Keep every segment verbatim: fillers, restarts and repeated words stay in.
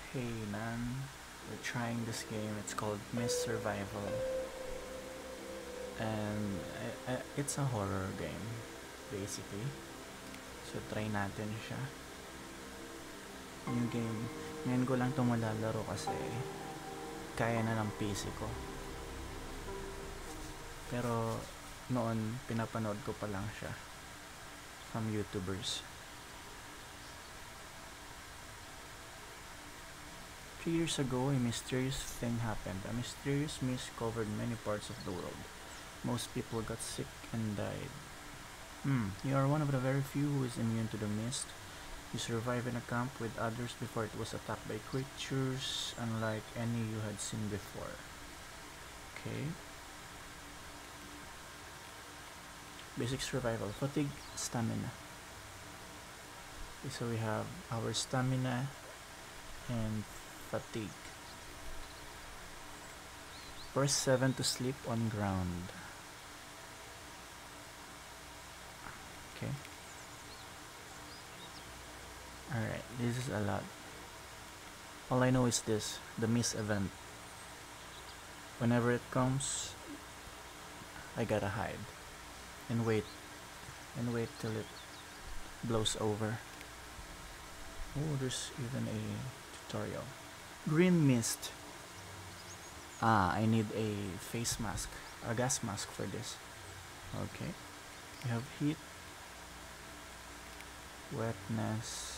Hey man, we're trying this game. It's called Miss Survival, and I, I, it's a horror game, basically. So try natin siya. New game. Ngayon ko lang itong malalaro kasi kaya na ng P C ko. Pero noon, pinapanood ko pa lang siya from YouTubers. Three years ago, a mysterious thing happened. A mysterious mist covered many parts of the world. Most people got sick and died. Hmm, you are one of the very few who is immune to the mist. You survived in a camp with others before it was attacked by creatures unlike any you had seen before. Okay. Basic survival. Fatigue, stamina. Okay, so we have our stamina and fatigue. Press seven to sleep on ground. Okay. Alright, this is a lot. All I know is this, the miss event. Whenever it comes, I gotta hide. And wait. And wait till it blows over. Oh, there's even a tutorial. Green mist. Ah, I need a face mask, a gas mask for this. Okay. We have heat, wetness.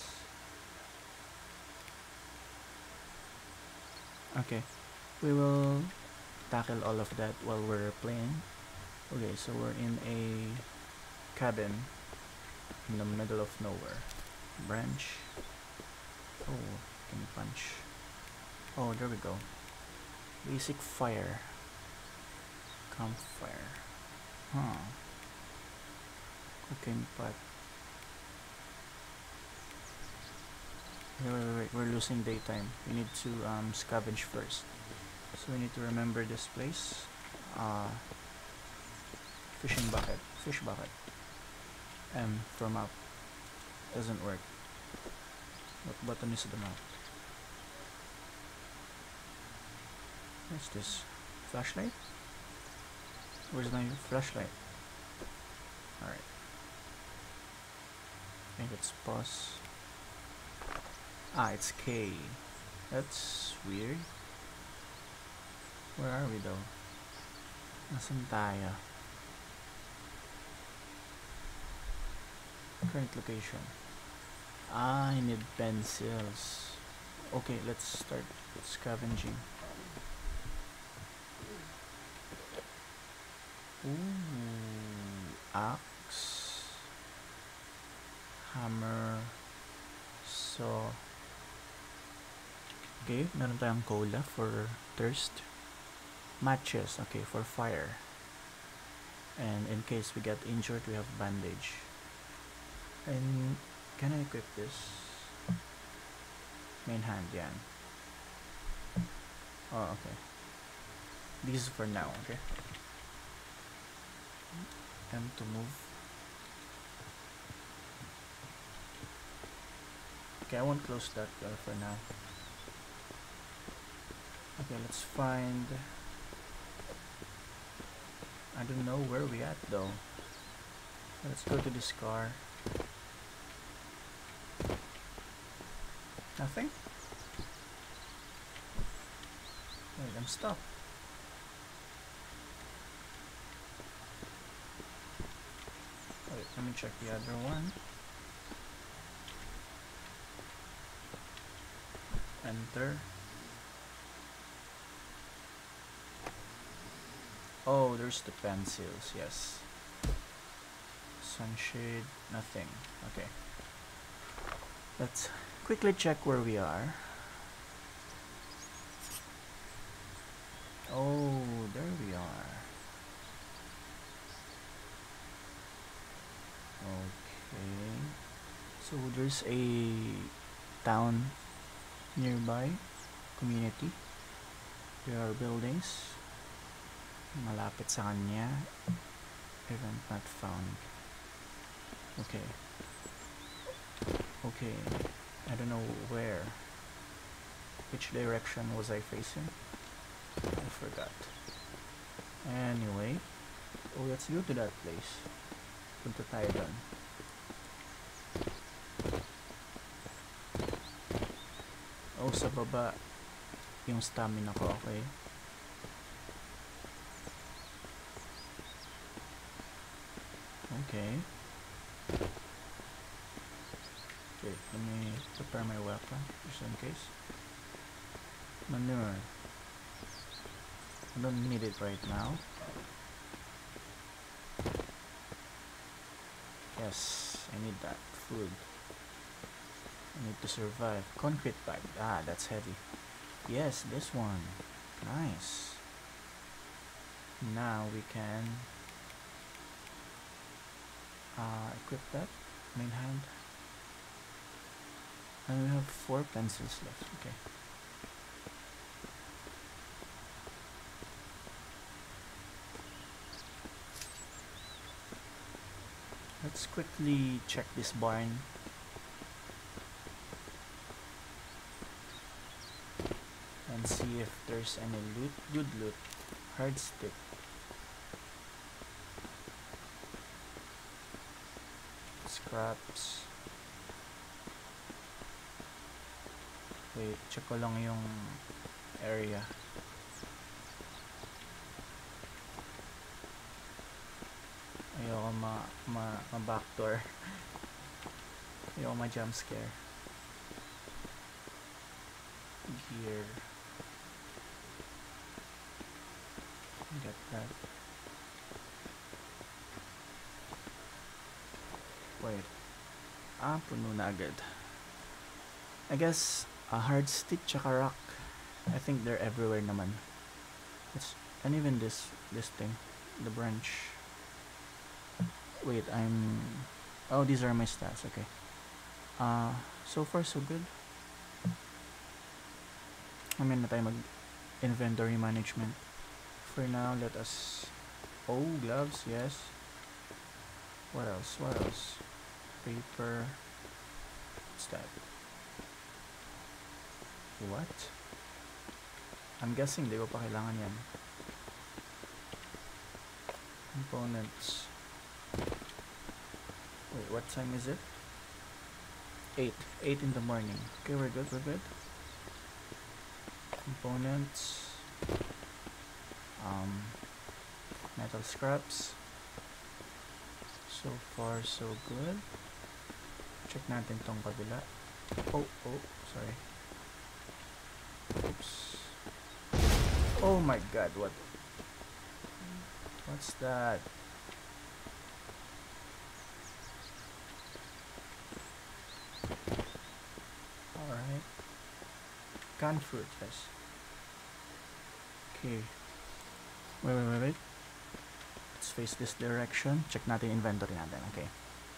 Okay, we will tackle all of that while we're playing. Okay, so we're in a cabin in the middle of nowhere. Branch. Oh, can punch. Oh, there we go. Basic fire. Campfire. Huh. Cooking pot. Wait, wait, wait, we're losing daytime. We need to um, scavenge first. So we need to remember this place. Uh, fishing bucket. Fish bucket. M for map. Doesn't work. What button is the map? What's this? Flashlight? Where's my flashlight? Alright. I think it's pause. Ah, it's K. That's weird. Where are we though? Nasaan tayo? Current location. Ah, I need pencils. Okay, let's start scavenging. Ooh, axe, hammer, saw. Okay, meron tayong cola for thirst. Matches, okay, for fire. And in case we get injured, we have bandage. And can I equip this? Main hand, yan. Oh, okay. This is for now, okay? M to move. Okay, I won't close that door for now. Okay, let's find... I don't know where we at though. Let's go to this car. Nothing? Wait, I'm stuck. Wait, let me check the other one. Enter. Oh, there's the pencils, yes. Sunshade, nothing. Okay. Let's quickly check where we are. Oh, there we are. Okay. So there's a town nearby, community. There are buildings. Malapit sa kanya. Event not found. Okay. Okay. I don't know where. Which direction was I facing? I forgot. Anyway, oh, let's go to that place. Punta tayo doon. Oh, sa baba yung stamina ko, okay. Okay. Okay, let me prepare my weapon just in case. Manure. I don't need it right now. Yes, I need that. Food. I need to survive. Concrete pipe. Ah, that's heavy. Yes, this one. Nice. Now we can uh, equip that. Main hand. And we have four pencils left. Okay. Let's quickly check this barn. And see if there's any loot. Good loot. Hard stick. Scraps. Wait, check ko lang yung area. Ayoko ma, ma, ma backdoor. Ayoko ma jump scare. Gear. Get that. Wait. Ah, puno na agad. I guess a hard stick tsaka rock. I think they're everywhere naman. It's, and even this this thing, the branch. Wait, I'm. Oh, these are my stats. Okay. Uh, so far so good. I mean, na tayo mag inventory management. For now, let us. Oh, gloves. Yes. What else? What else? Paper. What's that? What? I'm guessing di ko pa kailangan yan. Components. Wait, what time is it? eight. eight in the morning. Okay, we're good, we're good. Components. Um, metal scraps. So far, so good. Check natin tong kabila. Oh, oh, sorry. Oops. Oh my god, what? What's that? Alright. Canned fruit, yes. Okay. Wait, wait, wait, wait. Let's face this direction. Check natin inventory natin, okay.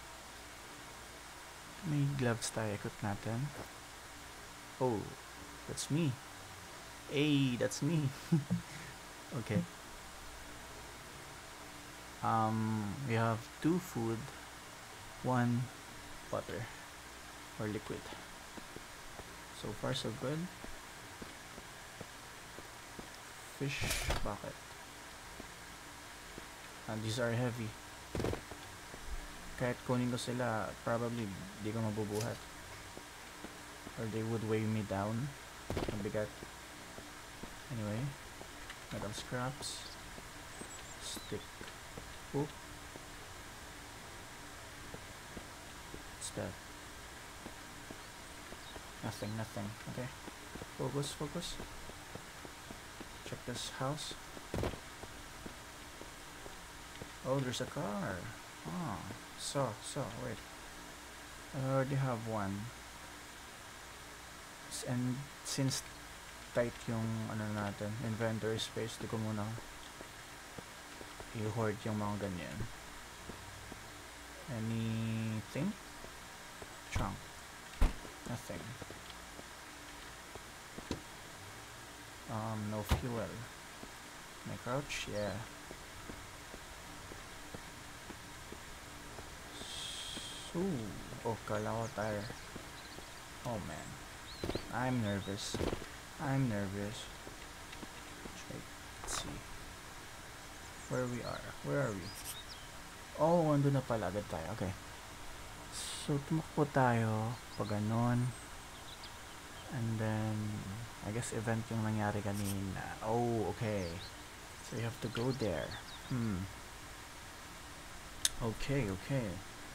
May gloves tayo, equip natin. Oh, that's me. Hey, that's me. Okay. Um, we have two food, one water or liquid. So far, so good. Fish bucket. And these are heavy. Kahit kunin ko sila, probably di ko mabubuhat. Or they would weigh me down. Mabigat. Anyway, metal scraps. Stick. Oh. What's that? Nothing, nothing. Okay. Focus, focus. Check this house. Oh, there's a car. Ah, so, so, wait. I already have one. S and since tight yung ano natin, inventory space, di ko muna i-hoard yung mga ganyan. Anything? Trunk. Nothing. Um, no fuel. May crouch? Yeah. So, oh, kala ko tire. Oh man. I'm nervous. I'm nervous. Let's see. Where we are. Where are we? Oh, andun na pala. Agad tayo. Okay. So, tumakbo tayo. Pag ganon. And then, I guess event yung nangyari kanina. Oh, okay. So, you have to go there. Hmm. Okay, okay.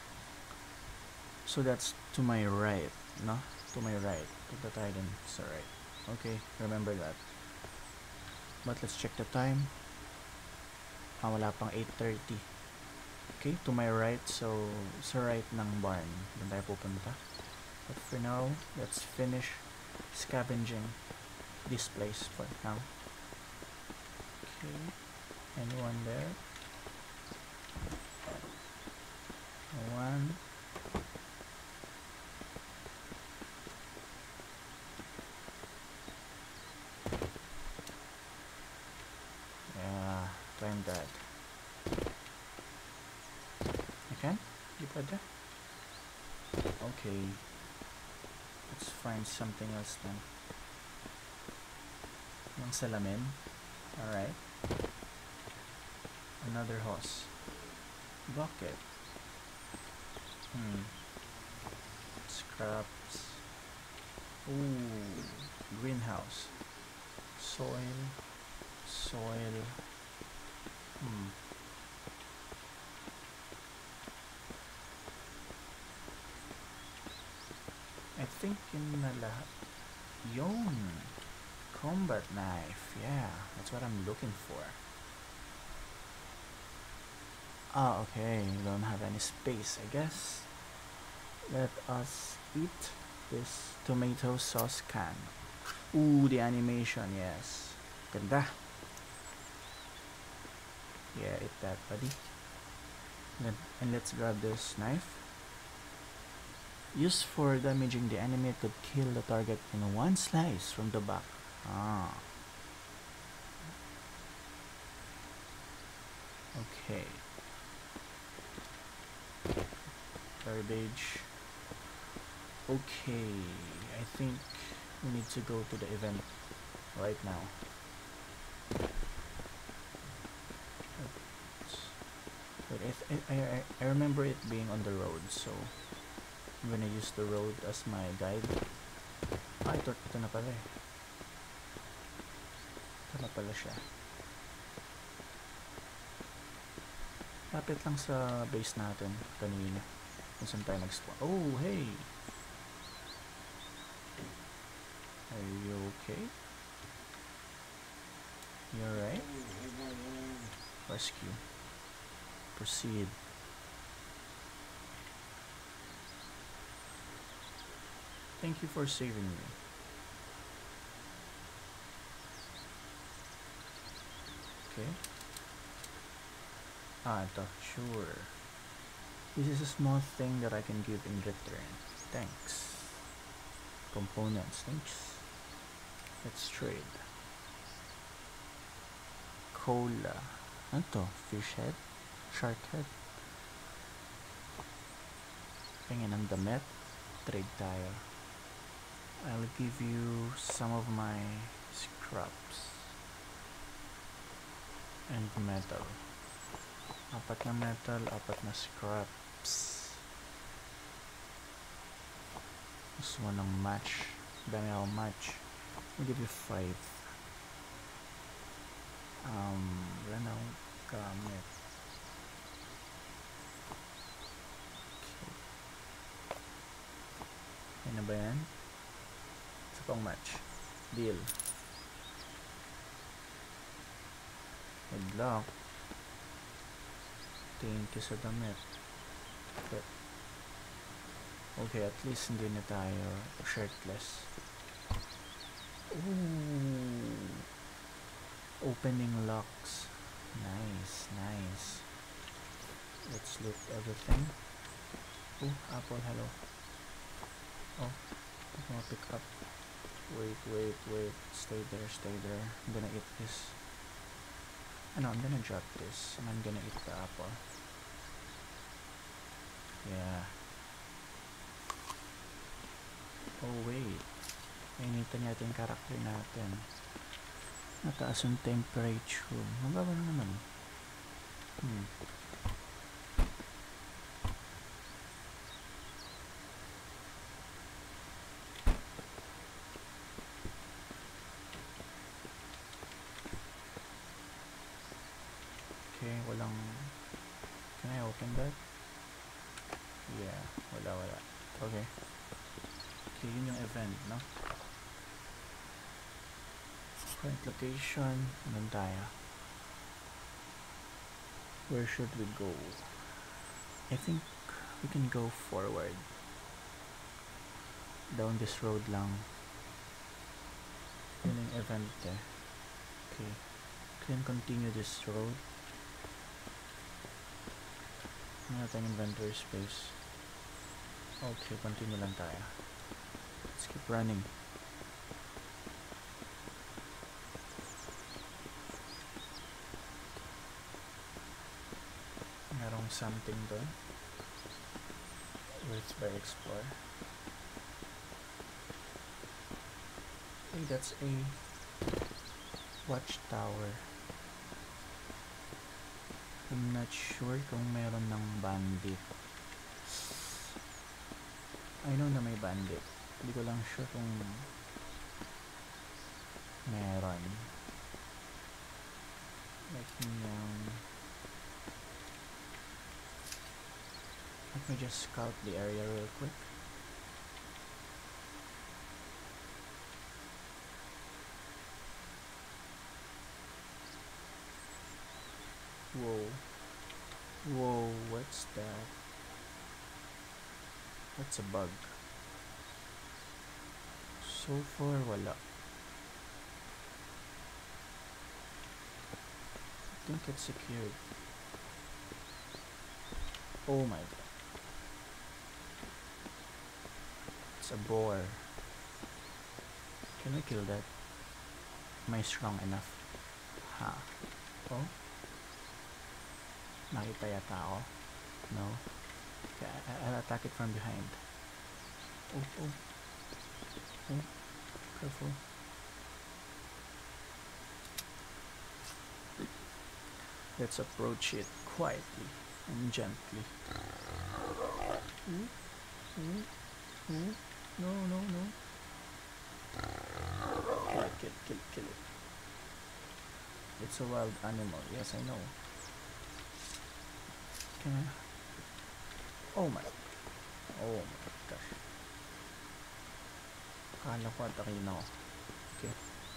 So, that's to my right, no? To my right. Punta tayo din sa right. Okay, remember that. But let's check the time. Ah, wala pang eight thirty. Okay, to my right. So, sa right ng barn. Doon tayo pupunta. But for now, let's finish scavenging this place for now. Okay, anyone there? No one. Yeah, climb that. I can? Di pwede? Okay. Let's find something else then. Yung salamin. Alright. Another hose. Bucket. Hmm. Scraps. Ooh. Greenhouse. Soil. Soil. Hmm. I think yun na lahat. Yun. Combat knife. Yeah, that's what I'm looking for. Ah, okay. We don't have any space, I guess. Let us eat this tomato sauce can. Ooh, the animation, yes. Ganda. Yeah, eat that, buddy. Then, and let's grab this knife. Used for damaging the enemy, it could kill the target in one slice from the back. Ah. Okay. Garbage. Okay. I think we need to go to the event right now. But I, th I, I, I remember it being on the road, so I'm gonna use the road as my guide. Ah, ito, ito na pala eh. Ito na pala siya. Lapit lang sa base natin kanina. Kung saan tayo nag-spawn. Oh, hey! Are you okay? You alright? Rescue. Proceed. Thank you for saving me. Okay. Ah, ito. Sure. This is a small thing that I can give in return. Thanks. Components. Thanks. Let's trade. Cola. Ano to? Fish head? Shark head? Pingin ng damit. Trade tayo. I'll give you some of my scraps. And metal. Apat na metal, apat na scraps. Gusto mo ng match? Dami ako match. I'll give you five. Um, wala na akong gamit. Okay. Yan na ba yan? Isa pang match. Deal. Good luck. Thank you sa damit. But, okay, at least hindi na tayo shirtless. Ooh. Opening locks. Nice, nice. Let's loot everything. Oh, apple, hello. Oh, I'm gonna pick up. Wait, wait, wait. Stay there, stay there. I'm gonna eat this. No, I'm gonna drop this and I'm gonna eat the apple. Yeah. Oh wait. Painitan natin yung character natin. Mataas yung temperature. Mababa na naman. Hmm. Okay, walang... Can I open that? Yeah, wala wala. Okay. Okay, yun yung event, no? Current location. Anong tayo? Where should we go? I think we can go forward. Down this road lang. Yun yung event eh. Okay. Can continue this road. Ano natin inventory space. Okay, continue lang tayo. Let's keep running. Merong something doon. Let's by explore. Hey, that's a watchtower. I'm not sure kung meron ng bandit. I know na may bandit. Hindi ko lang sure kung meron. Let me um, let me just scout the area real quick. Whoa. Whoa, what's that? That's a bug. So far, wala. I think it's secured. Oh my god. It's a boar. Can I kill that? Am I strong enough? Ha? Oh? Nakita yata ako? No? Okay, I I'll attack it from behind. Oh, oh. Oh, careful. Let's approach it quietly and gently. Mm? Mm? Mm? No, no, no. Kill it, kill it, kill it, kill it. It's a wild animal. Yes, I know. Can I? Oh my. Oh my gosh. Akala ko atakin ako. Okay.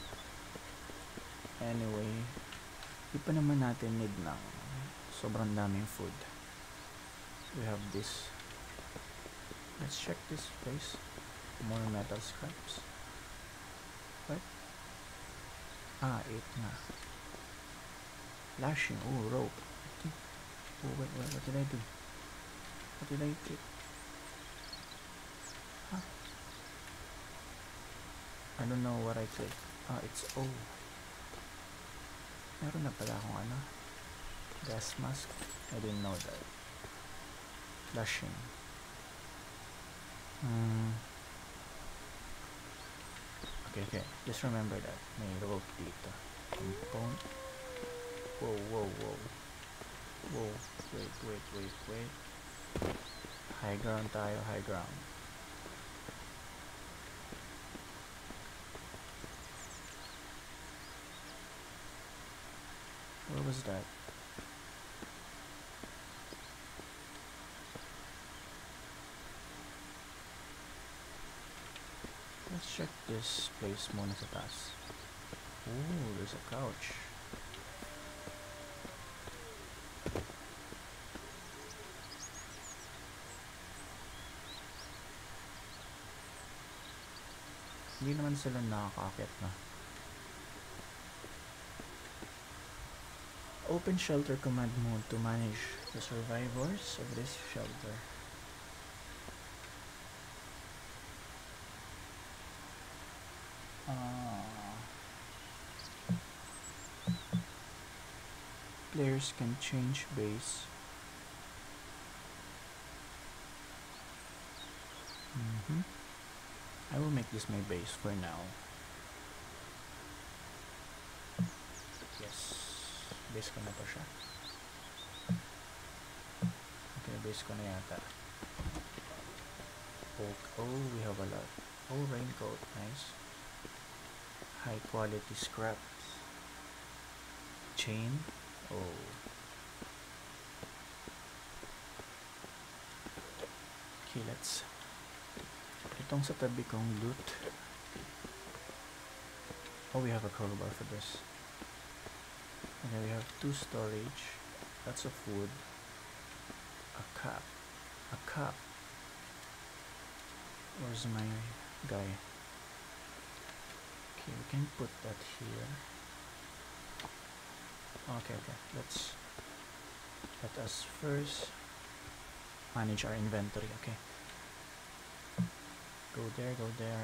Anyway, di pa naman natin need ng sobrang daming food. We have this. Let's check this place. More metal scraps. What? Ah, eight na. Lashing. Oh, rope. Oh, wait, wait, what did I do? What did I click? Huh? I don't know what I clicked. Ah, it's O. Meron na pala akong ano. Gas mask. I didn't know that. Flashing. Hmm. Okay, okay. Just remember that. May rope dito. Component. Whoa, whoa, whoa. Whoa. Wait, wait, wait, wait. High ground tayo, high ground. Where was that? Let's check this place muna sa taas. Ooh, there's a couch. Hindi naman sila nakakakit na. Open shelter command mode to manage the survivors of this shelter. Uh, players can change base. Mm-hmm. I will make this my base for now. Yes, base ko na to siya. Okay, base ko na yata. Oh, oh, we have a lot. Oh, raincoat, nice. High quality scraps. Chain. Oh. Okay, let's... Itong sa tabi kong loot. Oh, we have a crowbar for this. Okay, we have two storage. Lots of wood. A cup. A cup. Where's my guy? Okay, we can put that here. Okay, okay. Let's let us first manage our inventory. Okay. Go there, go there.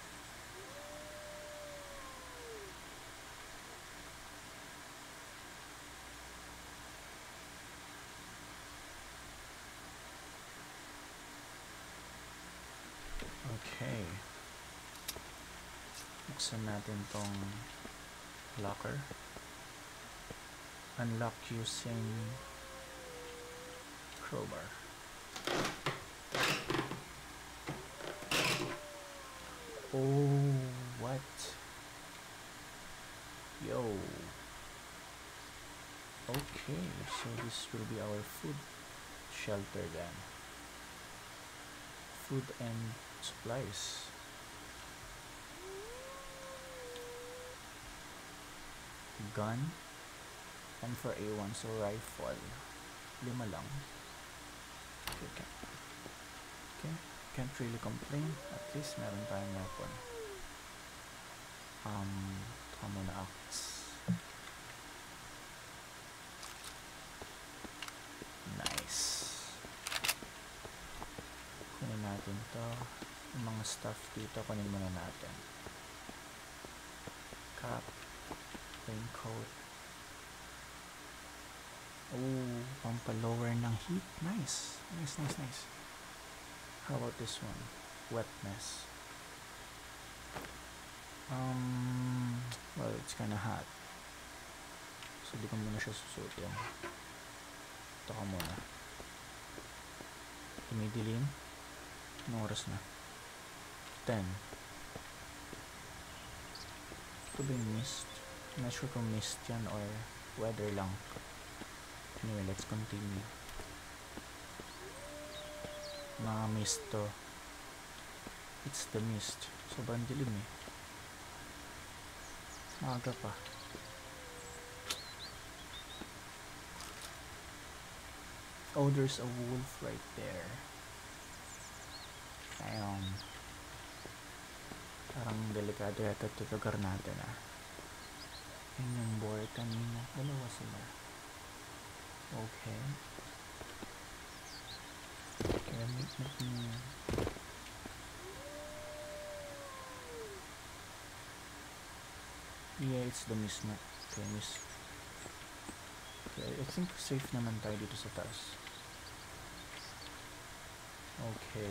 Okay. Buksan natin tong locker. Unlock using crowbar. Oh, what? Yo. Okay, so this will be our food shelter then. Food and supplies. Gun. And for A one, so rifle. Lima lang. Okay, okay. Okay, can't really complain. At least meron tayong weapon. Um, ito muna axe. Nice. Kunin natin to. Yung mga stuff dito, kunin muna natin. Cap. Raincoat. Oh, pampalower ng heat. Nice. Nice, nice, nice. How about this one? Wetness. Um, well, it's kinda hot. So, di ko muna siya susutin. Ito ka muna. Tumidilim. Anong oras na? ten. Ito ba yung mist? I'm not sure kung mist yan or weather lang. Anyway, let's continue. Mga mist to. It's the mist. Sobrang dilim eh. Maaga pa. Oh, there's a wolf right there. Ayun. Parang delikado yata ito lugar natin ah. Ayun yung boar kanina. Dalawa sila. Okay. Okay, let me, let me... Yeah, it's the mist na. Okay, mist. Okay, I think safe naman tayo dito sa taas. Okay.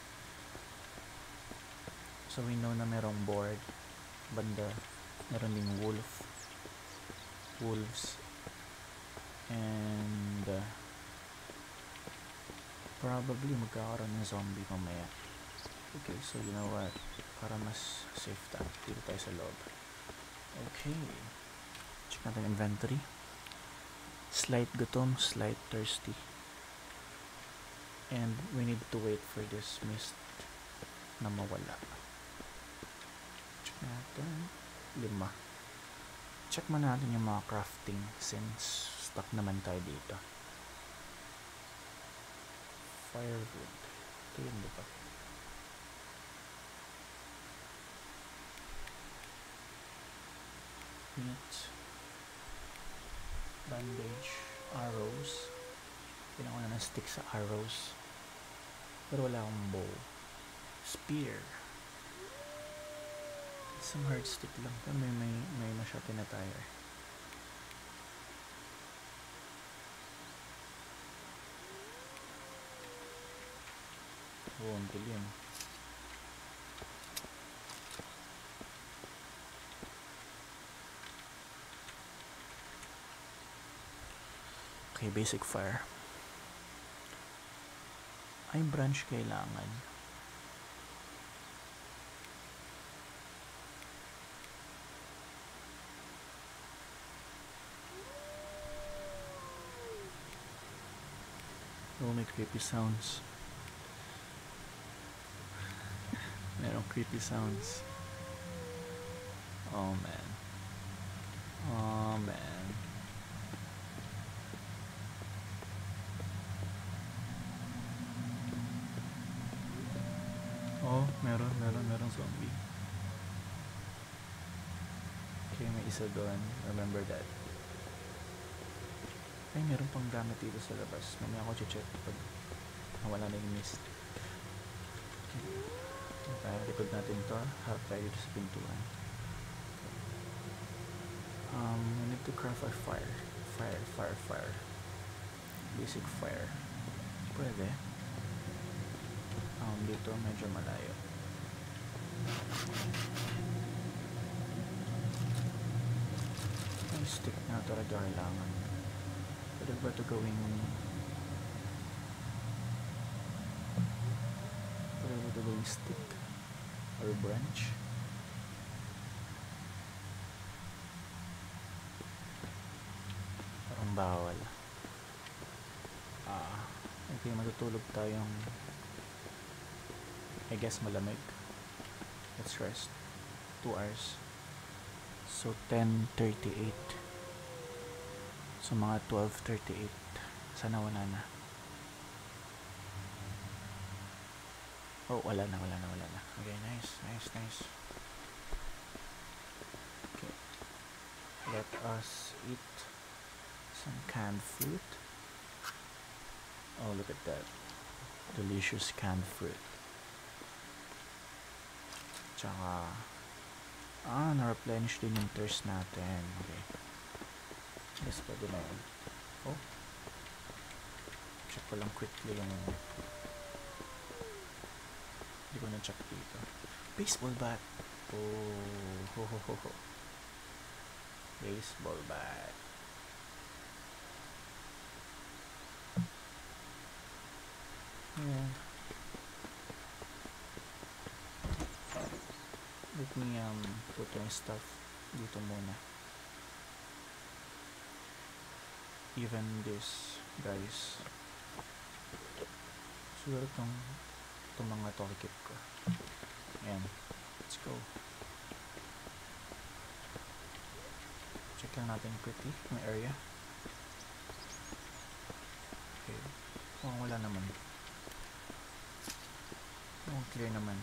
So we know na merong board. Banda. Meron ding wolf. Wolves. And uh, probably magkakaroon ng zombie mamaya. Okay, so you know what? Para mas safe tayo. Dito tayo sa loob. Okay. Check natin inventory. Slight gutom, slight thirsty. And we need to wait for this mist na mawala. Check natin. Lima. Check mo natin yung mga crafting since stuck naman tayo dito. Firewood. Ito yun, diba? Meat. Bandage. Arrows. Kailangan ko na ng stick sa arrows. Pero wala akong bow. Spear. Isang hard stick lang. Pero may, may, may na-shot na tayo eh. Oh, ang dilim. Okay, basic fire. Ay, branch kailangan. Oh, may creepy sounds. Merong creepy sounds. Oh man. Oh man. Oh, meron, meron, meron zombie. Okay, may isa doon. Remember that. Ay, meron pang gamit dito sa labas. Mamaya ako check pag nawala na yung mist. Okay. Kaya likod natin to. Harap tayo dito sa pintuan. Um, we need to craft a fire. Fire, fire, fire. Basic fire. Pwede. Um, dito medyo malayo. Ang stick na talaga kailangan. Pwede ba ito gawing... Pwede ba ito gawing stick? Or branch? Parang bawal. Ah, okay, matutulog tayong... I guess malamig. Let's rest. Two hours. So, ten thirty-eight. So, mga twelve thirty-eight. Sana wala na. Oh, wala na, wala na, wala na. Okay, nice, nice, nice. Okay. Let us eat some canned fruit. Oh, look at that. Delicious canned fruit. Tsaka, ah, na-replenish din yung thirst natin. Okay. Yes, pwede na yun. Oh. Check ko lang quickly yung... Hindi ko na-check dito. Baseball bat. Oh, ho, ho, ho, ho. Baseball bat. Yeah. Let me um put my stuff dito muna. Even this, guys. Siguro itong itong mga toolkit ko. Ayan. Let's go. Check lang natin quickly yung area. Okay. Oh, wala naman. Oh, clear naman.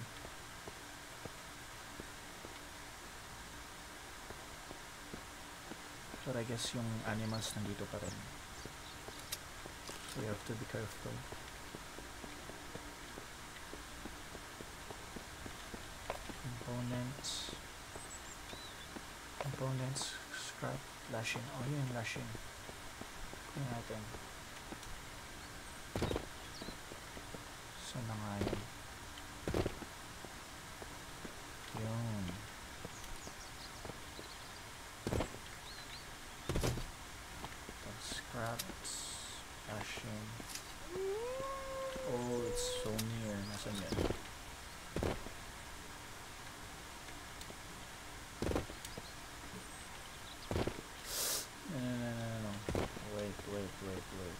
But I guess yung animals nandito pa rin. So you have to be careful. Components. Components. Scrap. Lashing. Oh, yun yung lashing. Kunin natin. So na nga yun. Yun. Scraps. Lashing. Oh, it's so near. Nasaan yan? No, no, no, no, no. Wait, wait, wait, wait.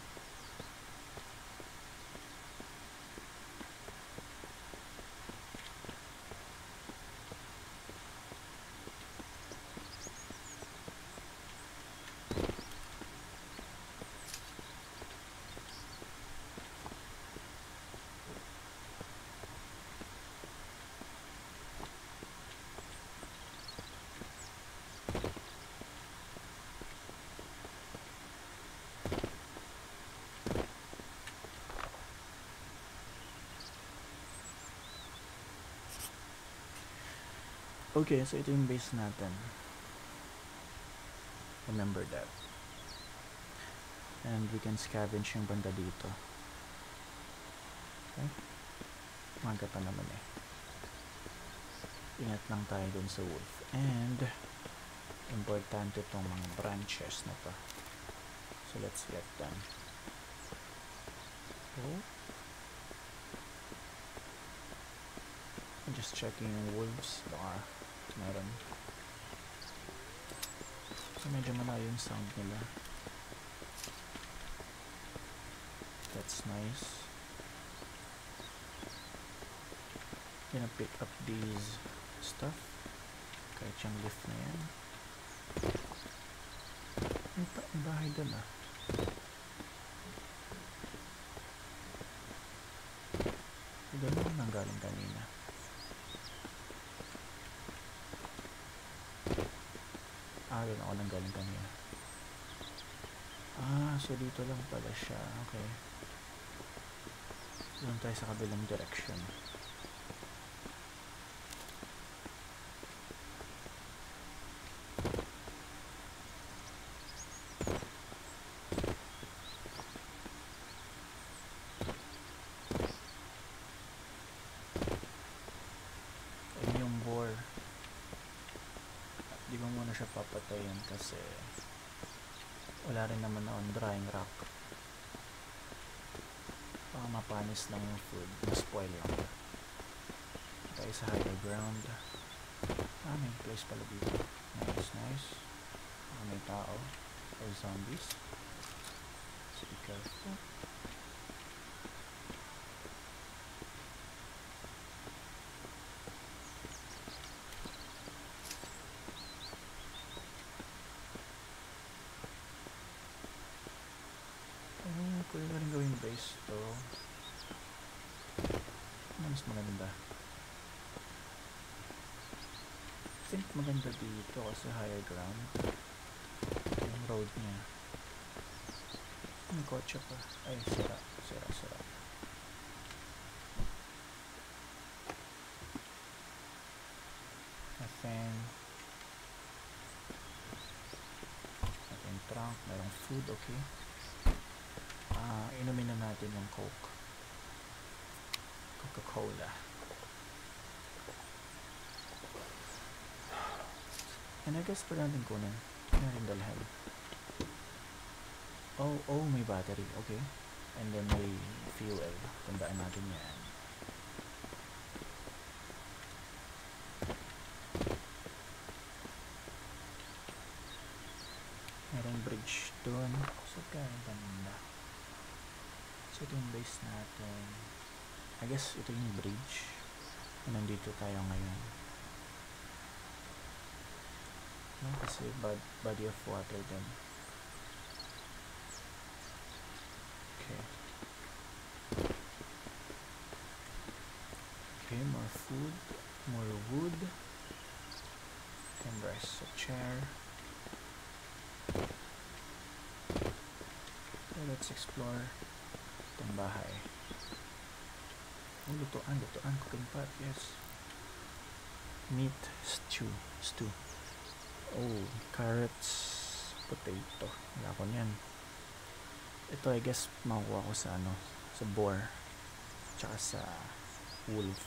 Okay, so ito yung base natin. Remember that. And we can scavenge yung banda dito. Okay? Maga pa naman eh. Ingat lang tayo dun sa wolf. And, importante itong mga branches na to. So let's get them. Oh. I'm just checking wolves. Baka meron. So medyo malayo yung sound nila. That's nice. Gonna pick up these stuff. Kahit yung lift na yan. May pa may bahay dun ah. Doon naman nanggaling kanina. Ah, doon ako nanggaling kanina. Ah, so dito lang pala siya. Okay. Doon tayo sa kabilang direction. Ayun yung boar. Di ko muna siya papatayin kasi wala rin naman na on drying rock. Baka mapanis lang yung food. Ma-spoil lang. Tayo sa higher ground. Ah, may place pala dito. Nice, nice. Ah, may tao. Or zombies. So be careful. Oh, pwede na rin gawing base to. Ano mas maganda? I think maganda dito kasi higher ground. Yung road niya. May kotse pa. Ay, sira. Sira, sira. Nothing. Nothing trunk. Merong food, okay. Ah, inumin na natin yung Coke. Coca-Cola. And I guess pa natin kunin. Hindi natin dalhan. Oh, oh, may battery. Okay. And then may fuel. Tandaan natin yan. Merong bridge dun. So, kaya ganda. So, ito yung base natin. I guess ito yung bridge. And nandito tayo ngayon. No, kasi bad, body of water din. Okay. Okay, more food. More wood. And there's a chair. So, let's explore itong bahay. Oh, lutuan, lutuan, cooking pot, yes. Meat, stew, stew. Oh, carrots, potato. Wala ko niyan. Ito, I guess, makukuha ko sa ano, sa boar. Tsaka sa wolf.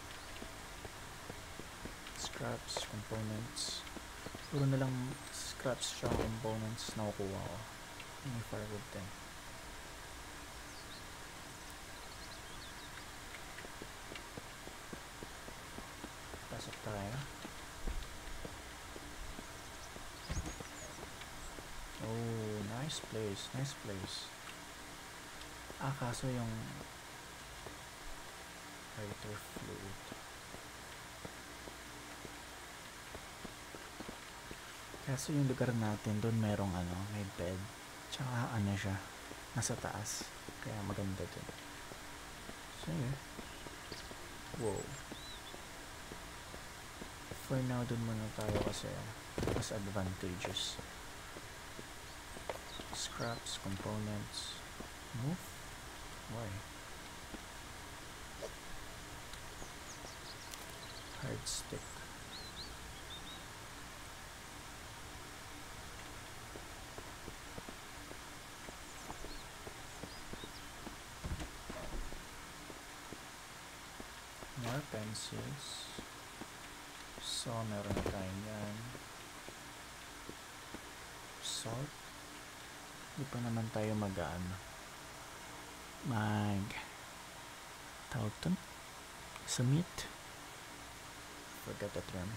Scraps, components. Puro na lang scraps tsaka components na kukuha ko. May firewood din. Pasok tayo. Oh, nice place, nice place. Ah, kaso yung lighter fluid. Kaso yung lugar natin, doon merong ano, may bed. Tsaka ano siya, nasa taas. Kaya maganda dun. So, yeah. Wow. For now, dun muna tayo kasi mas advantageous. Scraps, components. Move? Why? Hard stick. More pencils. So, meron na tayo yan. Salt. Hindi pa naman tayo mag-aan. Mag... Tawag to? Submit? Forgot the term.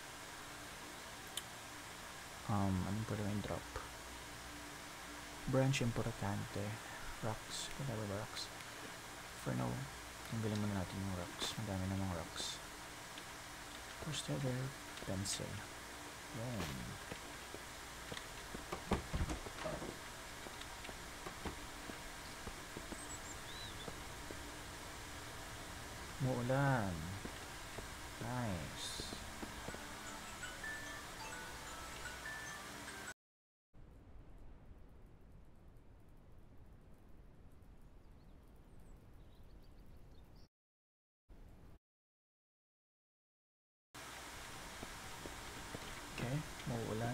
Um, anong pwede yung drop? Branch importante. Rocks. Kailangan ba rocks? For now, tanggalin muna natin yung rocks. Madami namang rocks. First other pencil. Yun. Muulan. Nice. Okay, muulan.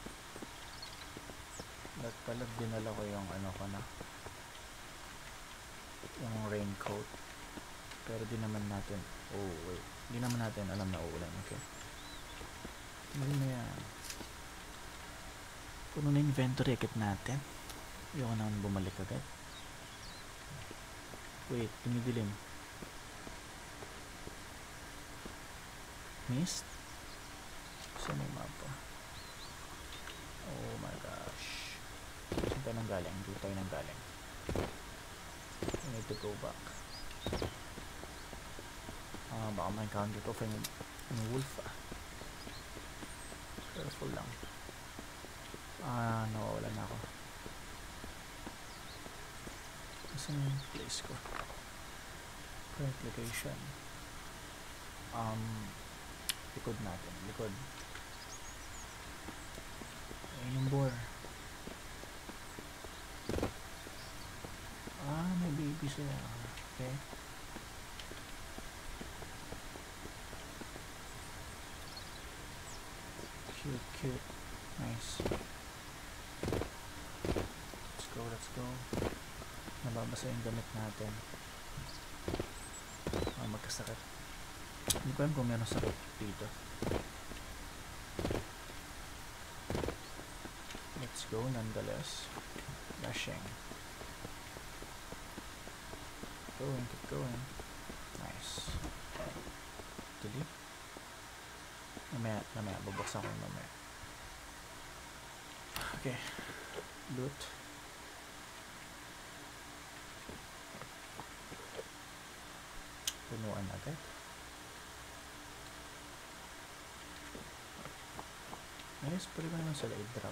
Ba't pala dinala ko yung ano ko na, yung raincoat. Pero di naman natin, oh wait, di naman natin alam na uulan, okay? Mali na yan. Puno na inventory agad natin. Ayoko naman bumalik agad. Wait, tumidilim. Mist? Saan yung mapa? Oh my gosh. Saan tayo nang galing? Dito tayo nang galing. I need to go back. Ah, uh, baka ma-encounter ko pa yung, yung wolf ah. Careful lang. Ah, nawawala na ako. Saan yung place ko? Current location. Um, likod natin. Likod. Ayun yung boar. Ah, may baby siya. Okay. Cute, cute. Nice. Let's go, let's go. Nababasa yung damit natin. Ah, magkasakit. Hindi ko alam kung meron sakit dito. Let's go nonetheless. Dashing. Going, keep going. Nice. Delete. Namaya, namaya. Babaksan ko yung namaya. Okay. Loot. Punuan agad. Ayos, pwede ba naman sila i-drop?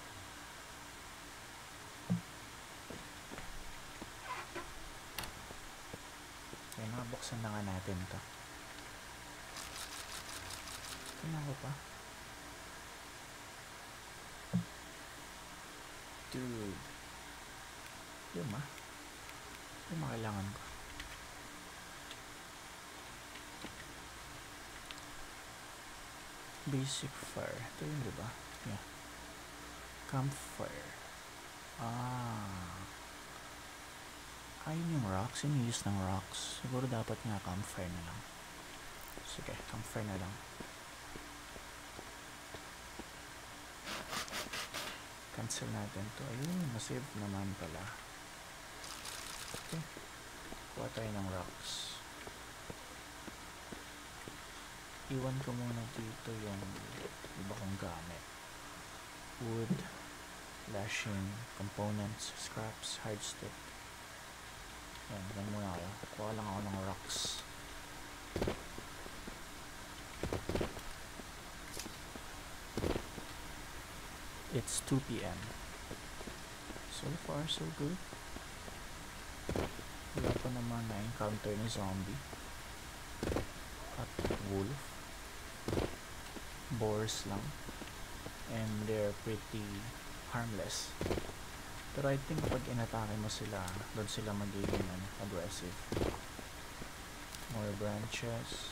Okay, nakabuksan na nga natin ito. Tingnan ko pa. Dude. Lima. Lima kailangan ko. Basic fire. Ito yun, diba? Yeah. Campfire. Ah. Ayun yung rocks. Yun yung use ng rocks. Siguro dapat nga campfire na lang. Sige, campfire na lang. Cancel natin to. Ayun, nasave naman pala. Okay. Kuha tayo ng rocks. Iwan ko muna dito yung iba kong gamit. Wood, lashing, components, scraps, hardstick. Yan, yan muna kayo. Kuha lang ako ng rocks. It's two p m So far, so good. Wala pa naman na-encounter ni zombie at wolf. Boars lang. And they're pretty harmless. Pero I think pag inatake mo sila, doon sila magiging ano, aggressive. More branches.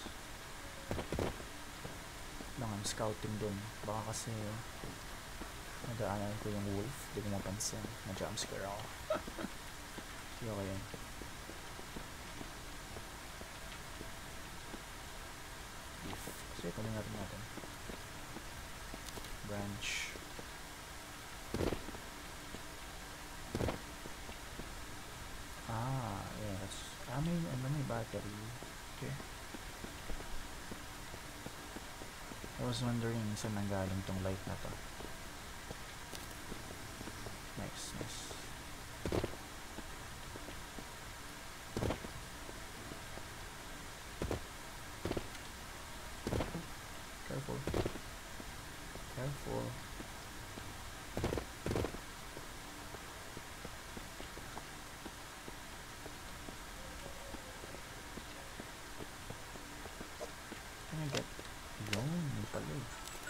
Lang ang scouting dun. Baka kasi nadaanan ko yung wolf, di ko napansin. Na-jumpscare ako. Hindi ako yan. Beef. Kasi kunin natin natin. Branch. battery. Okay. I was wondering saan nanggaling tong light na to. Nice, nice. Careful. Careful. Can I get yun? Yung pala eh.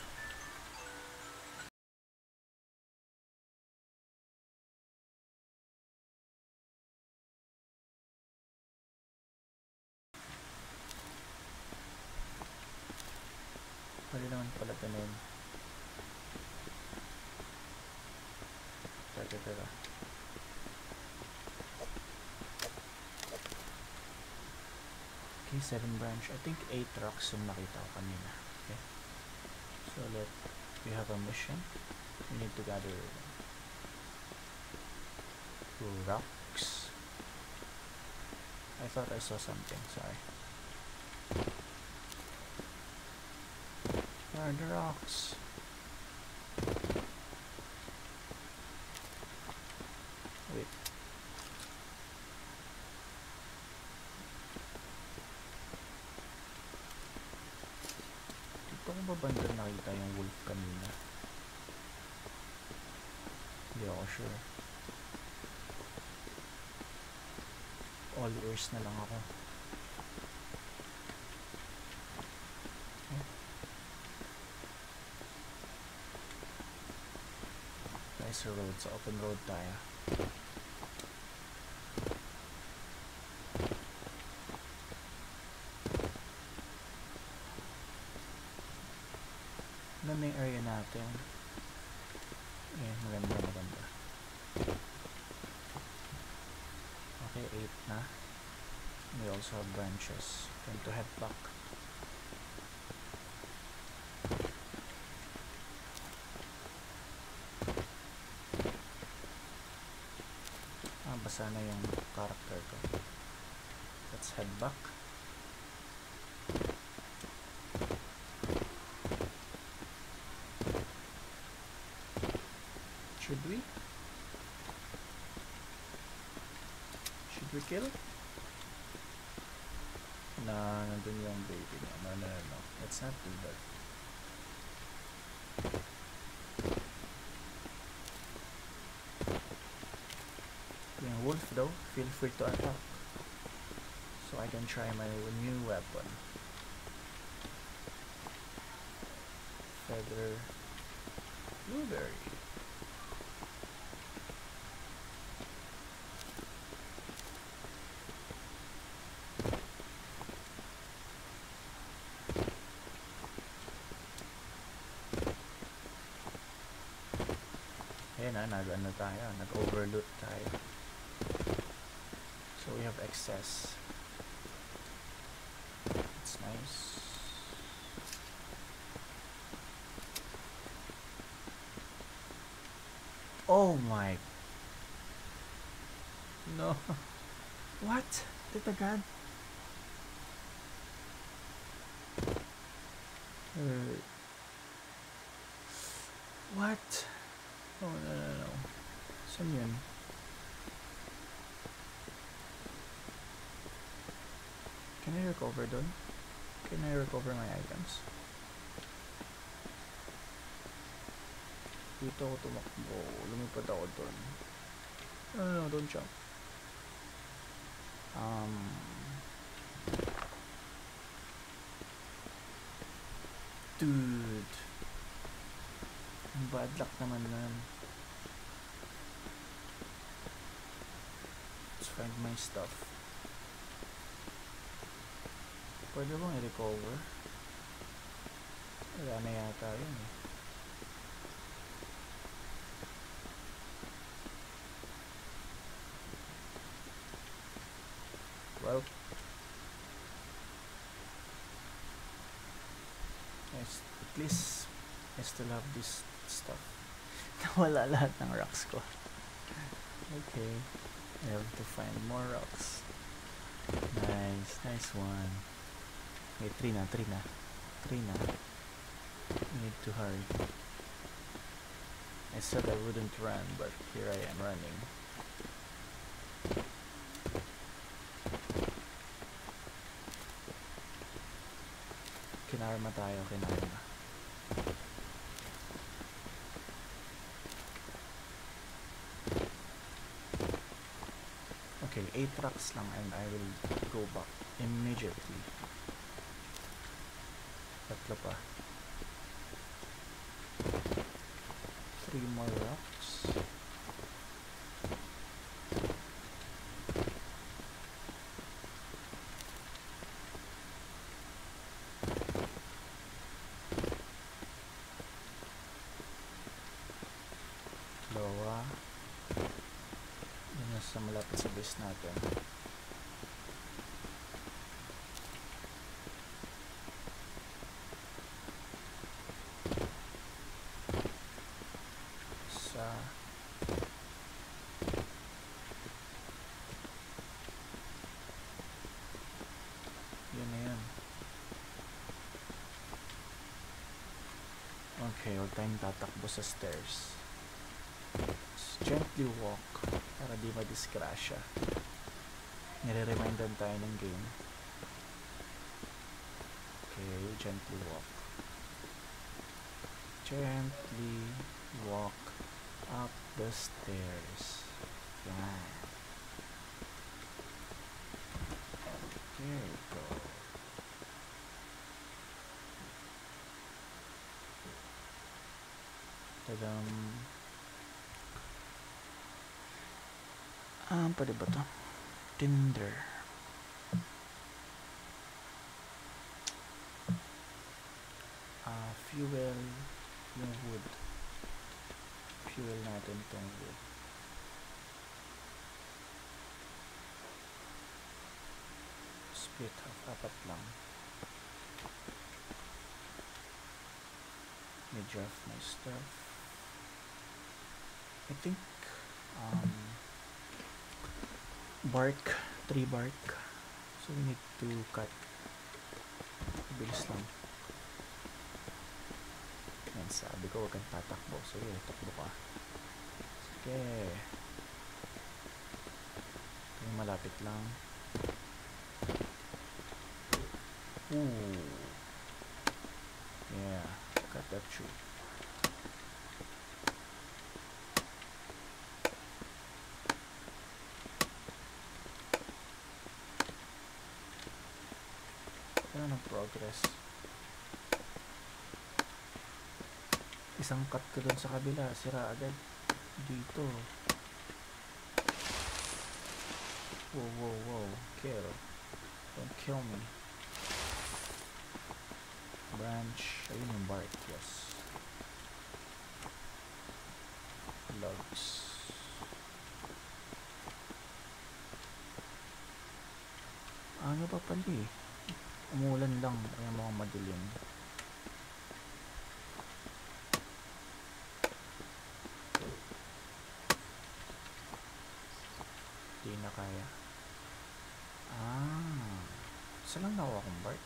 Pwede naman pala ganun. Teka, teka. Okay, seven branch. I think eight rocks yung nakita ko kanina. Okay. So let we have a mission. We need to gather rocks. I thought I saw something, sorry. Where are the rocks? Wait. Dito ko ba banda nakita yung wolf kanina? Hindi ako sure. All ears na lang ako. Okay. Nice road. Sa open road tayo. Ano na yung area natin? Eh, maganda, maganda. Okay, eight na. We also have branches. Time to head back. Ah, basa na yung character ko. Let's head back. Should we? Should we kill? Na, nandun yung baby niya. No, no, no, no. Let's not do that. Yung wolf though, feel free to attack. So I can try my new weapon. Feather blueberry. Ayan na, nag-ano tayo, nag-overloot tayo. So we have excess. It's nice. Oh my. No. What? Tita God? Uh, what? Oh, no, no, no. Saan yun? Can I recover dun? Can I recover my items? Dito ako tumakbo. Lumipad ako dun. No, no, no, don't jump. Um... Dude. Ang bad luck naman nun. Let's find my stuff. Pwede bang i-recover? Wala na yata yun eh. Well, yes, at least I still have this stuff. Nawala lahat ng rocks ko. Okay, I have to find more rocks. Nice, nice one. Okay, three na, three na. Three na. We need to hurry. I said I wouldn't run, but here I am running. Kinarma tayo, kinarma. Okay, eight tracks lang and I will go back immediately. Tatlo pa. Three more rocks. Dalawa. Yun na sa malapit sa base natin. Sa yun na yun. Okay, huwag tayong tatakbo sa stairs. Just gently walk para di madisgrasya. Nire-remindan tayo ng game. Okay, gently walk. Gently walk up the stairs. Yan. There you go. Tadam. Ah, pwede ba to? Tinder. Ah, fuel yung wood. Fuel natin itong wood. Split half, apat lang. May draft my stuff. I think um bark, tree bark. So we need to cut. Bilis lang. Yan, sabi ko huwag kang tatakbo. Sige, takbo ka. Sige. Ito yung malapit lang. Ooh. Yeah, cut that tree. Ano ng progress? Isang cut ko dun sa kabila, sira agad. Dito. Whoa, whoa, whoa. Kill. Don't kill me. Branch. Ayun yung bark, yes. Logs. Ano pa pala eh? Umulan lang. Ayan mga madilim. Di na kaya. Ah. Isa lang nakuha akong bark.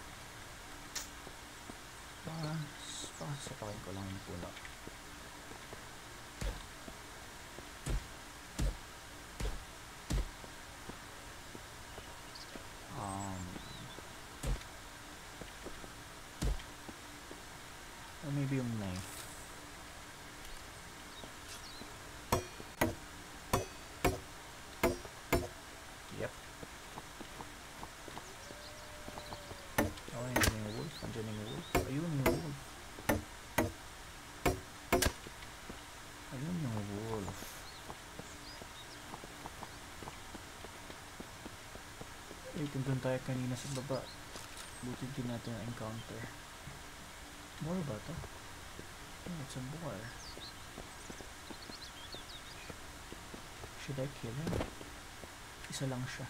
Baka, baka sasapakin ko lang yung puno. Um, or maybe yung knife. Yep. Oh, yun yung wolf. Andiyan yung wolf. Ayun yung wolf. Ayun yung wolf. Eh, doon tayo kanina sa baba. Buti din natin ang encounter. More ba ito? Oh, it's a boar. Should I kill him? Isa lang siya.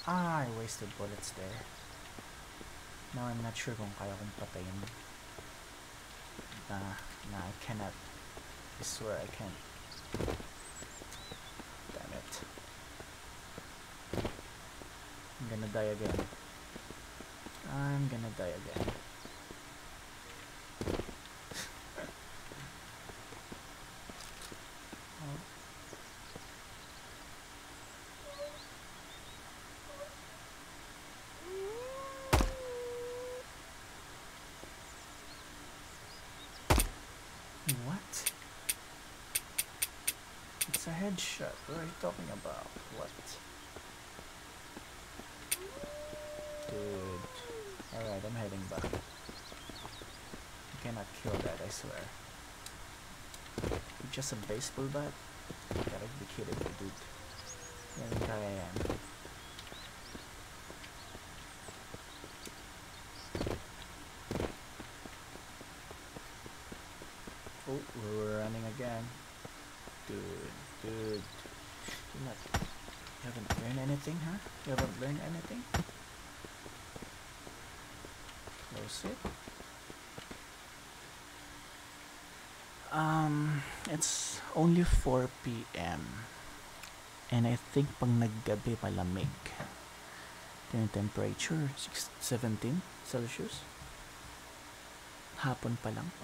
Ah, I wasted bullets there. Now I'm not sure kung kaya kong patayin. Nah, nah, I cannot. I swear I can't. Damn it. I'm gonna die again. I'm gonna die again. Oh. What? It's a headshot. What are you talking about? What? Dude. Alright, I'm heading back. You cannot kill that, I swear. With just a baseball bat? You gotta be kidding me, dude. Yan kaya yan. Oh, we're running again. Dude, dude. You not, you haven't learned anything, huh? You haven't learned anything? Close it. Um, it's only four p m and I think pag naggabi malamig. Yung temperature, seventeen Celsius. Hapon pa lang.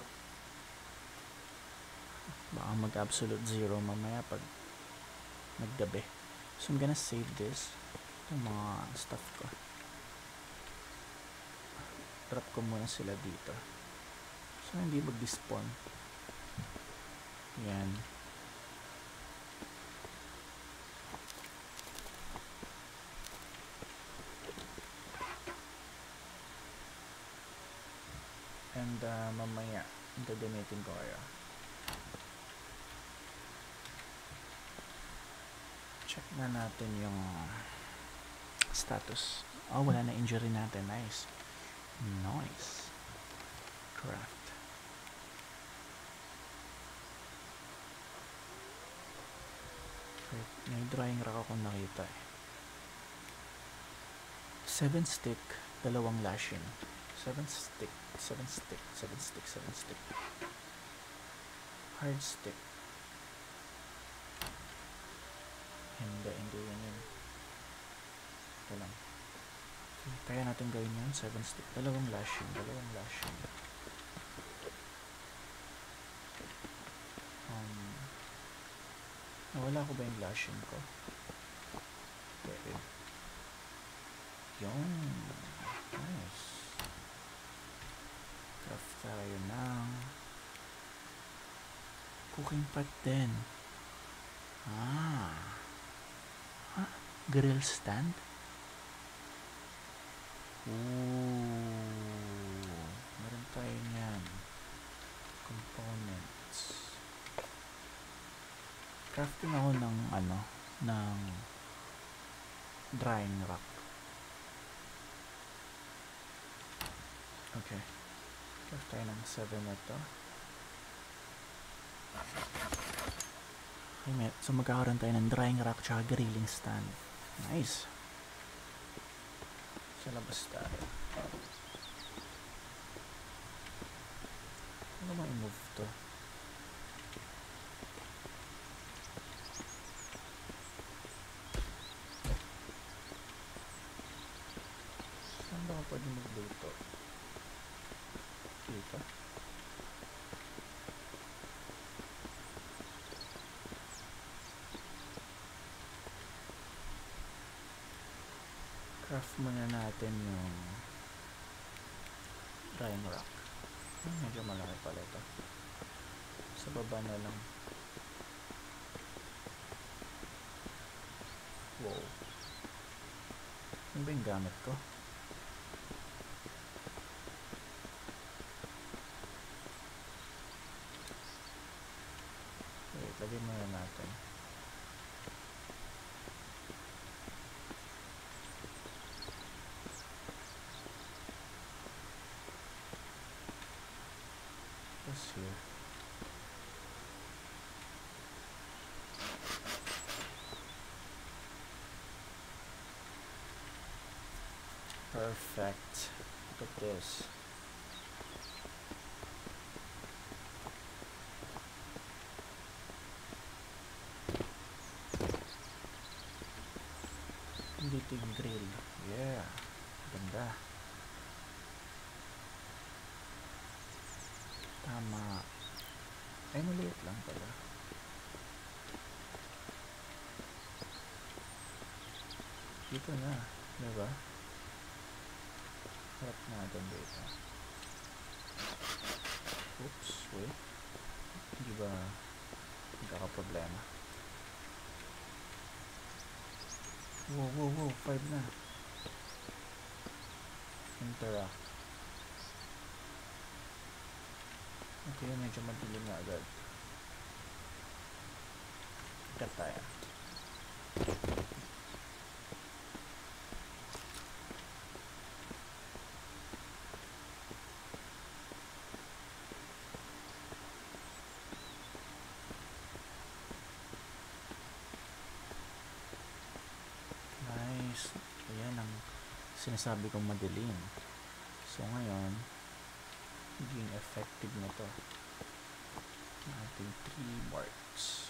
Baka mag-absolute zero mamaya pag naggabi. So I'm gonna save this. Itong mga stuff ko. Drop ko muna sila dito. So hindi mag-despawn. Yan. And uh, mamaya, gagamitin ko kayo. Check na natin yung status. Oh, wala na injury natin. Nice. Nice. Craft. May drying rack akong nakita eh. Seven stick, dalawang lashing. Seven stick, seven stick, seven stick, seven stick. Hard stick. Hindi, hindi yun yun. Ito lang. Okay, kaya natin gawin yun. Seven stick, dalawang lashing, dalawang lashing. Um, nawala ko ba yung lashing ko? Okay. Yun. Nice. Craft tayo ng cooking pot din. Ah. Ah, grill stand? Ooh. Meron tayo niyan. Components. Crafting ako ng ano, ng drying rack. Okay. Craft tayo ng seven na to. Okay, so magkakaroon tayo ng drying rack tsaka grilling stand. Nice. Sa labas tayo. Ano ba i-move to? Saan ba ako pwede magluto? Dito. Craft muna natin yung drying rack. Hmm, medyo malaki pala ito. Sa baba na lang. Wow. Ano ba yung gamit ko? Wait, lagay muna natin. What's here? Perfect. Look at this. Dito yung grill. Yeah. Ganda. Tama. Ay, maliit lang pala. Dito na. Diba? Harap natin dito. Oops. Wait. Hindi ba nagkakaproblema? Wow, wow, wow. Five na. Interact. Okay, medyo madilim na agad. Ikat tayo. Nice. Ayan ang sinasabi kong madilim. So ngayon, maging effective na to. Ating three marks.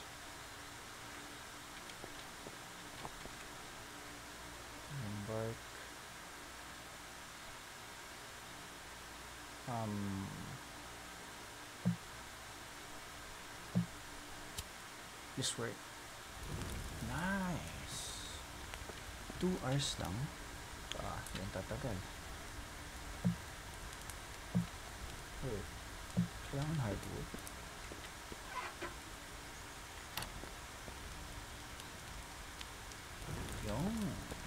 Embark. Um, this work. Nice. Two hours lang. Ah, yan tatagal. Wait. Kailangan hardwood. Yung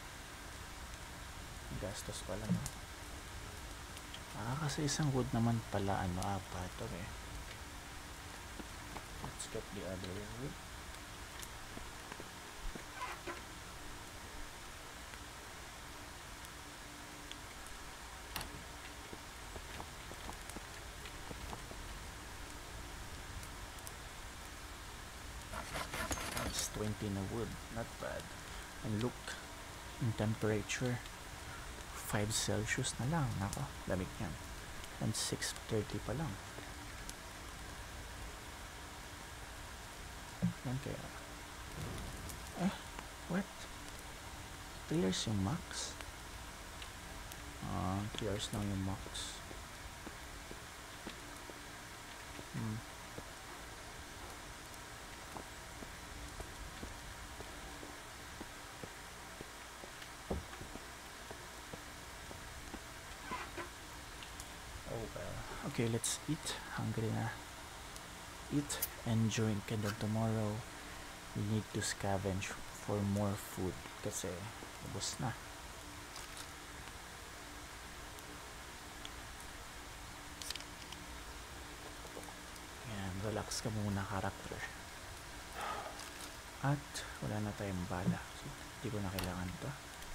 gastos pala, no? Ah, kasi isang wood naman pala, ano, apat. Okay. Let's get the other wood. That's twenty na wood. Not bad. And look, in temperature, five Celsius na lang. Nako, lamig yan. And six thirty pa lang. Yan kaya. Eh, what? three hours yung max? Ah, three hours lang yung max. Hmm. Okay, let's eat. Hungry na. Eat and drink, and then tomorrow we need to scavenge for more food kasi ubos na. Yan, relax ka muna, character. At wala na tayong bala, so hindi ko na kailangan to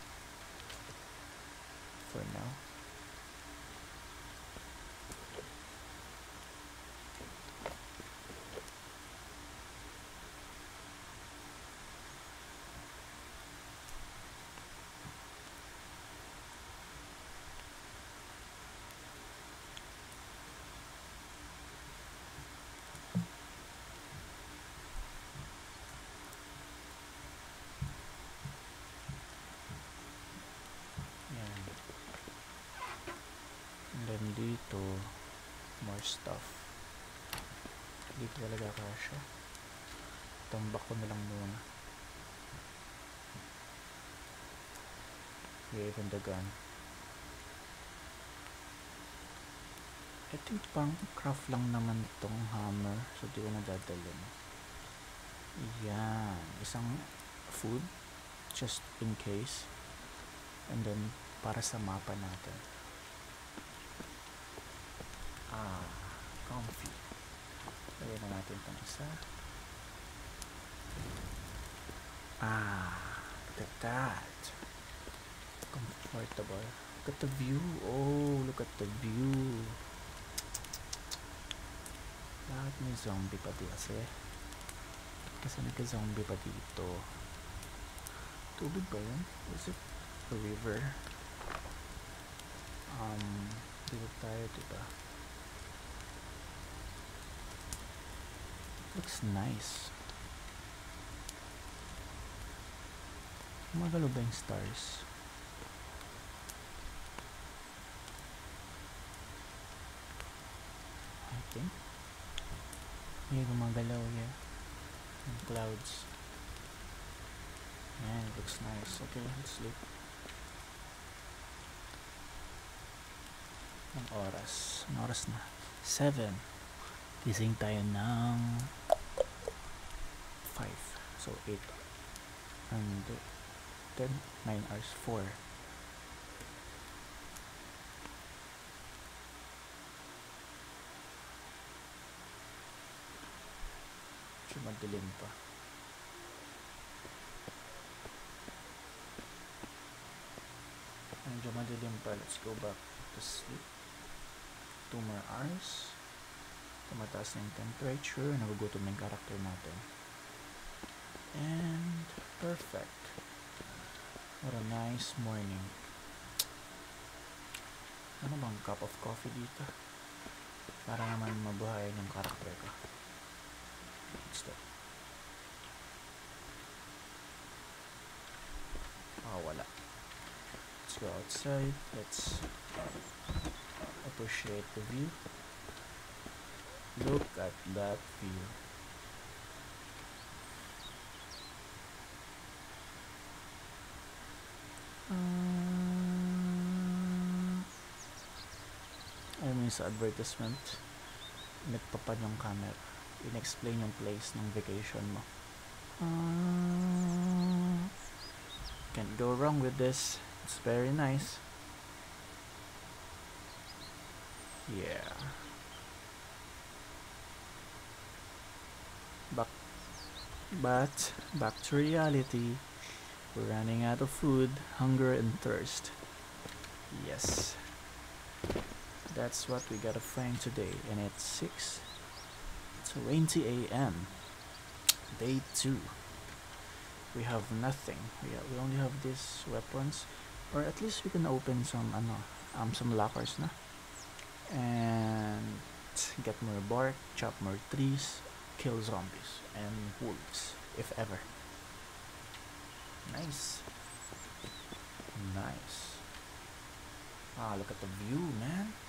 for now. Dito more stuff. Dito talaga kasha. Tambak ko na lang muna. Even the gun. I think pang craft lang naman tong hammer, so di ko na dadalhin. Yan, isang food just in case, and then para sa mapa natin. Ah, comfy. Lagyan na natin itong isa. Ah, look at that. Comfortable. Look at the view. Oh, look at the view. Bakit may zombie pa di kasi? Kasi nagka-zombie pa dito. Tubig ba yun? Is it a river? Um, dito tayo, diba? Looks nice. Gumagalaw ba yung stars? I think. Yeah, gumagalaw, yeah. Yung clouds. Yeah, it looks nice. Okay, let's sleep. Ang oras. Ang oras na. seven. Gising tayo ng five. So, eight. And ten. nine hours. four. Medyo madilim pa. Medyo madilim pa. Let's go back to sleep. Two more hours. Tumataas na yung temperature. Nagugutom na yung character natin. And perfect. What a nice morning. Ano bang cup of coffee dito? Para naman mabuhayan yung character ko. What's that? Ah, wala. Let's go outside. Let's appreciate the view. Look at that view. Uh, I mean sa advertisement, nagpapan yung camera. In-explain yung place ng vacation mo. Uh, can't go wrong with this. It's very nice. Yeah. Back, but back to reality. We're running out of food, hunger, and thirst. Yes. That's what we gotta find today. And it's six twenty a m Day two. We have nothing. We, ha- we only have these weapons. Or at least we can open some ano, um, some lockers na. And get more bark, chop more trees, kill zombies and wolves, if ever. Nice. Nice. Ah, look at the view, man.